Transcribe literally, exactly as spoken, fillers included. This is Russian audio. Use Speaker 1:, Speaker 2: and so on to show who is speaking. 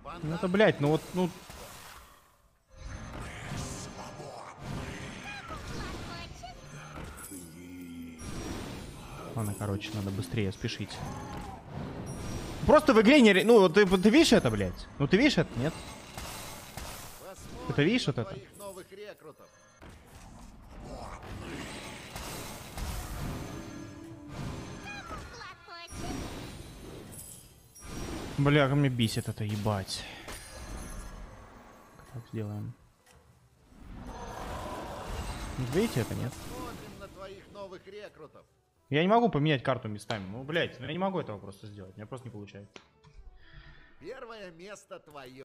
Speaker 1: Ну это, блядь, ну вот, ну... Ладно, короче, надо быстрее спешить. Просто в игре не... Ну, ты, ты видишь это, блядь? Ну, ты видишь это, нет? Ты видишь вот это? Бля, как меня бесит это, ебать. Как сделаем? Видите это, нет? Я не могу поменять карту местами. Ну, блядь, ну я не могу этого просто сделать. У меня просто не получается.
Speaker 2: Первое место твое.